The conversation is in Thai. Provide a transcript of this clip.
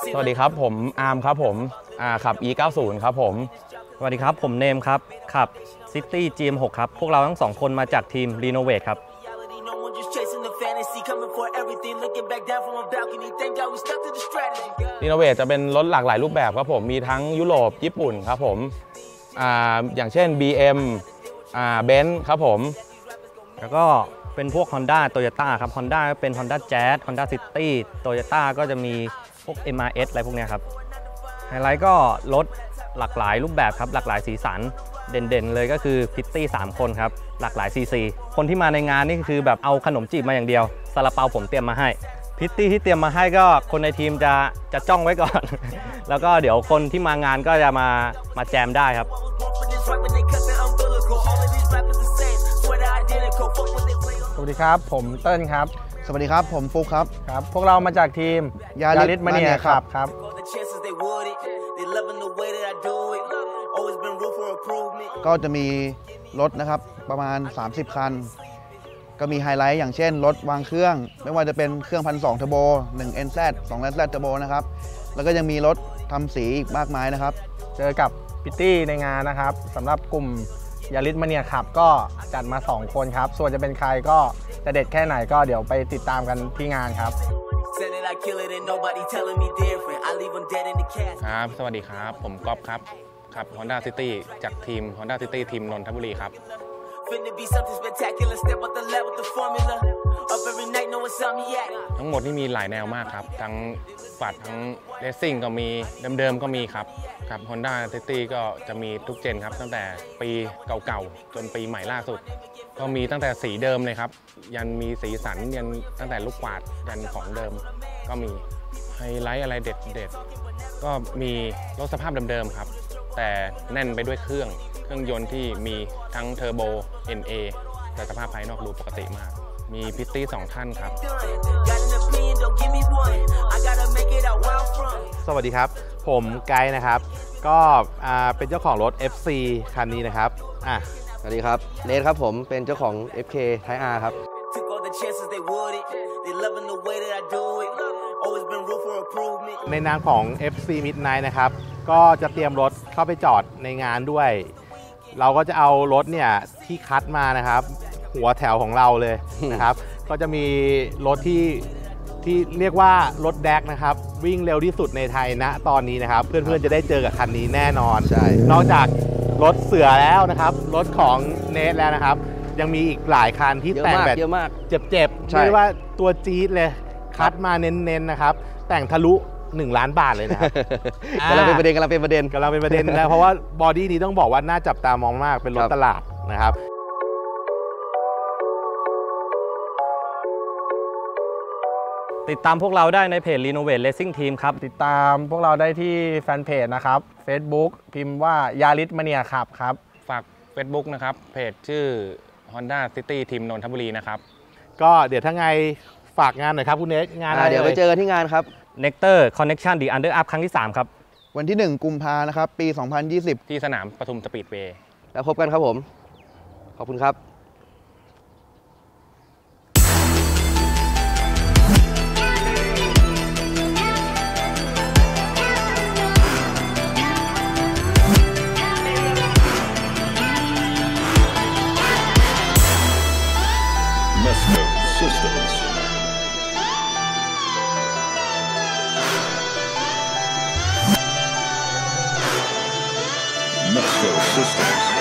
สวัสดีครับผมอาร์มครับผมขับ E90 ครับผมสวัสดีครับผมเนมครับขับ City GM6 ครับพวกเราทั้ง2คนมาจากทีม Renovate ครับ Renovate จะเป็นรถหลากหลายรูปแบบครับผมมีทั้งยุโรปญี่ปุ่นครับผมอย่างเช่น BM Benz ครับผมแล้วก็เป็นพวก Honda Toyota ครับ Honda เป็น Honda Jazz Honda City Toyota ก็จะมีพวก MRS อะไรพวกนี้ครับไฮไลท์ก็รถหลากหลายรูปแบบครับหลากหลายสีสันเด่นๆเลยก็คือพิตตี้3คนครับหลากหลายซีคนที่มาในงานนี่คือแบบเอาขนมจีบมาอย่างเดียวซาลาเปาผมเตรียมมาให้พิตตี้ที่เตรียมมาให้ก็คนในทีมจะจ้องไว้ก่อน แล้วก็เดี๋ยวคนที่มางานก็จะมาแจมได้ครับสวัสดีครับผมเติ้ลครับสวัสดีครับผมฟุกครับพวกเรามาจากทีมยาริสมาเนียครับก็จะมีรถนะครับประมาณ30คันก็มีไฮไลท์อย่างเช่นรถวางเครื่องไม่ว่าจะเป็นเครื่อง1,200 เทอร์โบ1 NZ 2 NZ เทอร์โบนะครับแล้วก็ยังมีรถทำสีอีกมากมายนะครับเจอกับพิตตี้ในงานนะครับสำหรับกลุ่มยาริสมาเนียขับก็จัดมา2คนครับส่วนจะเป็นใครก็จะเด็ดแค่ไหนก็เดี๋ยวไปติดตามกันที่งานครับครับสวัสดีครับผมก๊อฟครับขับ Honda City จากทีม Honda City ทีมนนทบุรีครับทั้งหมดนี่มีหลายแนวมากครับทั้งปัดทั้งเรซซิ่งก็มีเดิมๆก็มีครับกับ Honda City ก็จะมีทุกเจนครับตั้งแต่ปีเก่าๆจนปีใหม่ล่าสุดก็มีตั้งแต่สีเดิมเลยครับยันมีสีสันยันตั้งแต่ลูกกวาดยันของเดิมก็มีไฮไลท์อะไรเด็ดก็มีรถสภาพเดิมๆครับแต่แน่นไปด้วยเครื่องยนต์ที่มีทั้งเทอร์โบ NA แต่สภาพภายนอกดูปกติมากมีพิตตี้2ท่านครับสวัสดีครับผมไกด์นะครับก็เป็นเจ้าของรถ FC คันนี้นะครับสวัสดีครับเนทครับผมเป็นเจ้าของ FK Type R ครับในนามของ FC Midnight นะครับก็จะเตรียมรถเข้าไปจอดในงานด้วยเราก็จะเอารถเนี่ยที่คัดมานะครับหัวแถวของเราเลยนะครับก็จะมีรถที่เรียกว่ารถแดกนะครับวิ่งเร็วที่สุดในไทยณตอนนี้นะครับเพื่อนๆจะได้เจอกับคันนี้แน่นอนใช่นอกจากรถเสือแล้วนะครับรถของเนทแล้วนะครับยังมีอีกหลายคันที่แต่งแบบเจ็บๆเรียกว่าตัวจี๊ดเลยคัดมาเน้นๆนะครับแต่งทะลุ1 ล้านบาทเลยนะครับกำลังเป็นประเด็นนะเพราะว่าบอดี้นี้ต้องบอกว่าน่าจับตามองมากเป็นรถตลาดนะครับติดตามพวกเราได้ในเพจ Renovate Racing Team ครับติดตามพวกเราได้ที่แฟนเพจนะครับ Facebook พิมพ์ว่ายาริสมาเนียขับครับฝาก Facebook นะครับเพจชื่อ Honda City ทีมนนทบุรีนะครับก็เดี๋ยวถ้าไงฝากงานหน่อยครับคุณเนทงานอะไรเดี๋ยวไปเจอกันที่งานครับ Nectar Connection The Under Up ครั้งที่3ครับวันที่1 กุมภาพันธ์นะครับปี 2020 ที่สนามปทุมสปีดเวย์แล้วพบกันครับผมขอบคุณครับ Mesco Systems